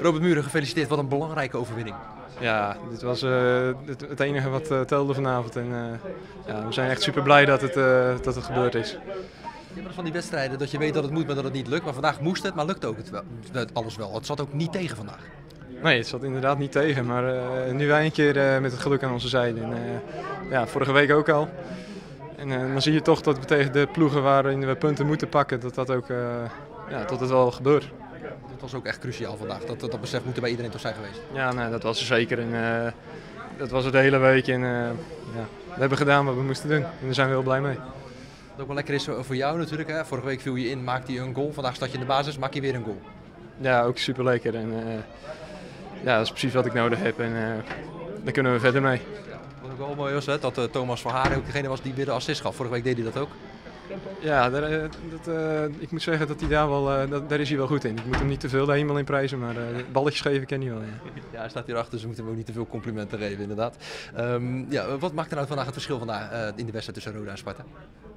Robert Muren, gefeliciteerd. Wat een belangrijke overwinning. Ja, dit was het enige wat telde vanavond. En, ja, we zijn echt super blij dat het gebeurd is. Je hebt van die wedstrijden dat je weet dat het moet, maar dat het niet lukt. Maar vandaag moest het, maar lukt ook alles wel. Het zat ook niet tegen vandaag. Nee, het zat inderdaad niet tegen. Maar nu wij een keer met het geluk aan onze zijde. En, ja, vorige week ook al. En dan zie je toch dat we tegen de ploegen waarin we punten moeten pakken, dat ook dat het wel gebeurt. Dat was ook echt cruciaal vandaag. Dat besef moet er bij iedereen toch zijn geweest. Ja, nee, dat was er zeker. En, dat was het de hele week. En, ja, we hebben gedaan wat we moesten doen. En daar zijn we heel blij mee. Wat ook wel lekker is voor jou natuurlijk. Hè? Vorige week viel je in, maakte je een goal. Vandaag sta je in de basis, maak je weer een goal. Ja, ook super lekker. En, ja, dat is precies wat ik nodig heb. En daar kunnen we verder mee. Wat ook wel mooi was, hè? Dat Thomas van Haren ook degene was die weer de assist gaf. Vorige week deed hij dat ook. Ja, ik moet zeggen dat hij daar is hij wel goed in. Ik moet hem niet te veel de hemel in prijzen, maar balletjes geven ken hij wel. Ja. Ja, hij staat hierachter, dus we moeten hem ook niet te veel complimenten geven inderdaad. Ja, wat maakt er nou vandaag het verschil vandaag, in de wedstrijd tussen Roda en Sparta?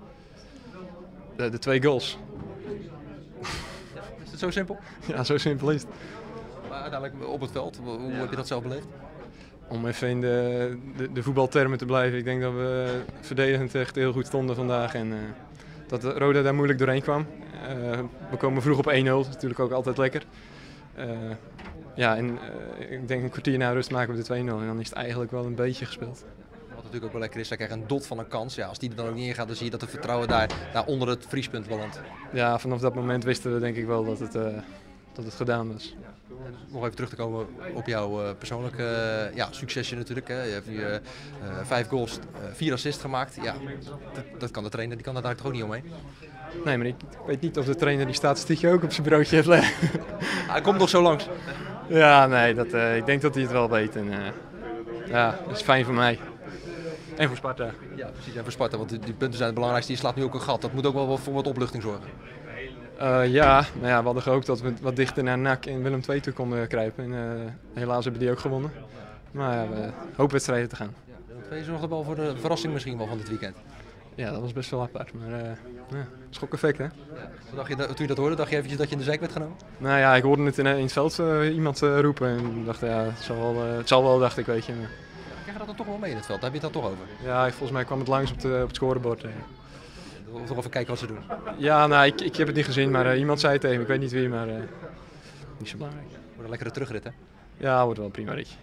De 2 goals. Ja, is het zo simpel? Ja, zo simpel is het. Maar uiteindelijk op het veld, hoe heb je dat zelf beleefd? Om even in de voetbaltermen te blijven. Ik denk dat we verdedigend echt heel goed stonden vandaag. En dat Roda daar moeilijk doorheen kwam. We komen vroeg op 1-0, dat is natuurlijk ook altijd lekker. Ja, en ik denk een kwartier na rust maken we de 2-0 en dan is het eigenlijk wel een beetje gespeeld. Wat natuurlijk ook wel lekker is, hij krijgt een dot van een kans. Ja, als die er dan ook niet in gaat, dan zie je dat het vertrouwen daar onder het vriespunt belandt. Ja, vanaf dat moment wisten we denk ik wel dat het gedaan was. Nog even terug te komen op jouw persoonlijke succesje natuurlijk. Hè. Je hebt nu 5 goals, 4 assists gemaakt. Ja, dat kan de trainer, die kan daar toch ook niet omheen? Nee, maar ik weet niet of de trainer die statistiekje ook op zijn broodje heeft leggen. Hij komt nog zo langs. Ja, nee, ik denk dat hij het wel weet. En, ja, dat is fijn voor mij. En voor Sparta. Ja, precies. En voor Sparta, want die punten zijn het belangrijkste. Je slaat nu ook een gat. Dat moet ook wel voor wat opluchting zorgen. Ja, nou ja, we hadden gehoopt dat we wat dichter naar NAC en Willem II toe konden kruipen. En, helaas hebben die ook gewonnen. Maar ja, we hopen wedstrijden te gaan. Ja, Willem II zorgde wel voor de verrassing misschien wel van dit weekend. Ja, dat was best wel apart, maar schok-effect hè. Ja. Dacht je, toen je dat hoorde, dacht je eventjes dat je in de zijk werd genomen? Nou ja, ik hoorde het in het veld iemand roepen en dacht ja, het zal wel, dacht ik, weet je. Maar... Krijg je dat dan toch wel mee in het veld? Daar heb je het dan toch over? Ja, volgens mij kwam het langs op het scorebord. Of toch even kijken wat ze doen? Ja, nou, ik heb het niet gezien, maar iemand zei het tegen me. Ik weet niet wie, maar niet zo belangrijk. Wordt een lekkere terugrit, hè? Ja, wordt wel een prima ritje.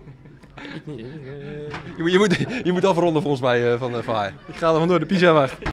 Je moet afronden volgens mij van haar. Ik ga er vandoor, de pizza wacht.